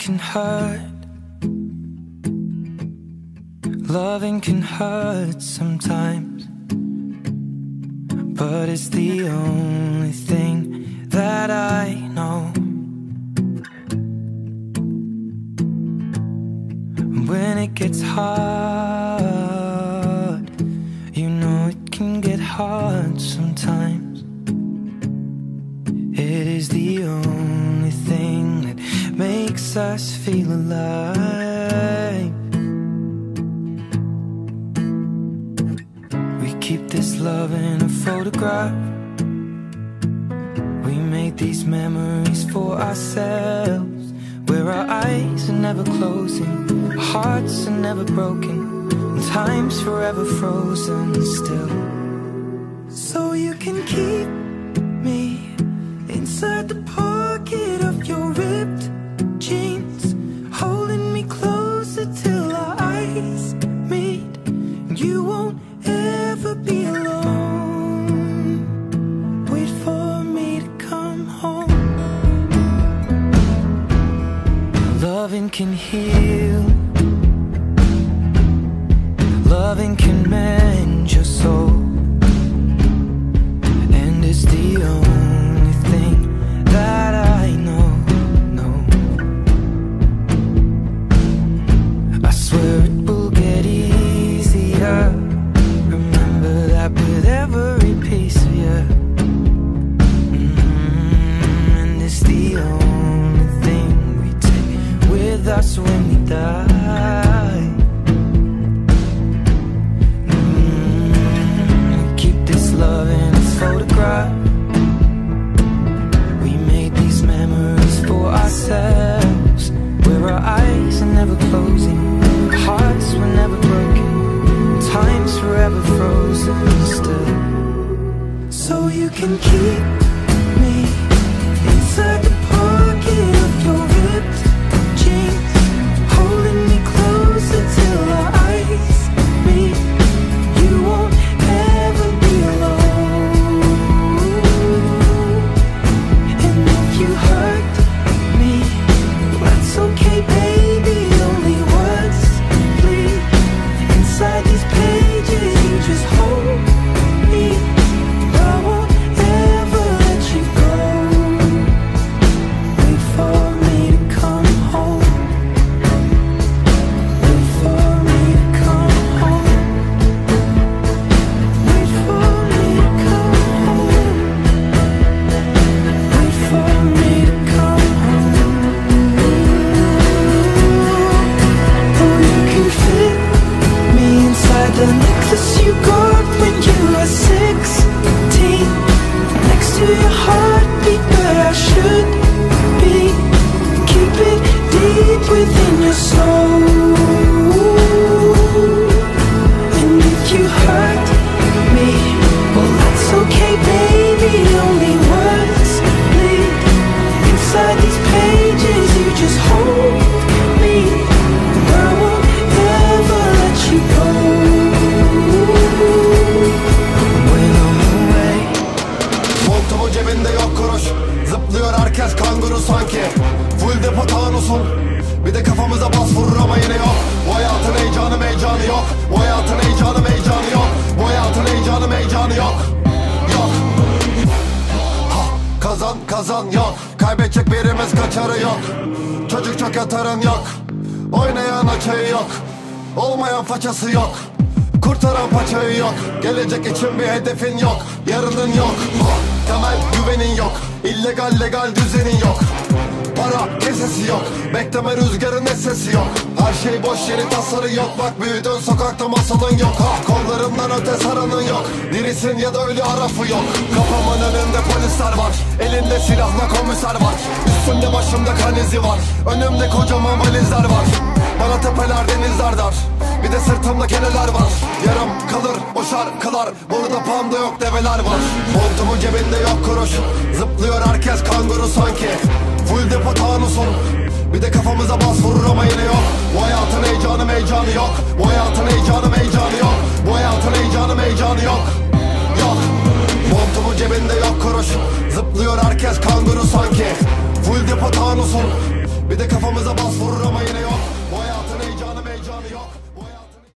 can hurt. Loving can hurt sometimes, but it's the only thing that I know. When it gets hard, you know it can get hard sometimes. It is the only thing that makes us feel alive. We keep this love in a photograph. We make these memories for ourselves, where our eyes are never closing, our hearts are never broken, and time's forever frozen still. So you can keep me inside the pocket of your ripped jeans, holding me closer till our eyes meet. You won't ever be alone. Wait for me to come home. Loving can heal. Loving can mend your soul. And it's the only thing that I know. I swear it will get easier. Remember that with every piece of you. And it's the only thing we take with us when we die. We keep this love in its photograph. We made these memories for ourselves, where our eyes are never closing, our hearts were never broken, time's forever frozen still. So you can keep me inside the pocket of your ripped jeans, holding me closer till our eyes meet. You won't ever be alone. And if you hurt me, that's okay, baby. Only words bleed inside these pages. You just hold me. I won't ever let you go. Wait for me to come home. Wait for me to come home. Wait for me to come home. Wait for me to come home. Oh, you can fit me inside the necklace you got when you were 16, next to your heartbeat where I should be. Keep it deep within your soul. And if you hurt me, well, that's okay, baby. Only words bleed inside these pages. You just hold me. I won't ever let you go. When I'm away, Montumun cebinde yok kuruş. Zıplıyor herkes kanguru sanki. Full depo tanusun. Bir de kafamıza bas vurur ama yine yok. Bu hayatın heyecanı yok. Bu hayatın heyecanı yok. Bu hayatın heyecanı yok. Yok. Ha, kazan yok. Kaybedecek birimiz kaçarı yok. Çocuk çok yatarın yok. Oynayan açayı yok. Olmayan façası yok. Kurtaran paçayı yok. Gelecek için bir hedefin yok. Yarının yok. Temel güvenin yok. İllegal legal düzenin yok. Para kesesi yok. Bekleme rüzgarın sesi yok. Her şey boş yeri tasarı yok. Bak büyüdün sokakta masalın yok. Ha, kollarından öte saranın yok. Dirisin ya da ölü arafı yok. Kafamın önünde polisler var. Elinde silahla komiser var. Üstümde başımda kan izi var. Önümde kocaman valizler var. Bana tepeler denizler dar. Bir de sırtımda keneler var. Yarım kalır o şarkılar. Burada panda yok develer var. Montumun cebinde yok kuruş. Zıplıyor herkes kanguru sanki.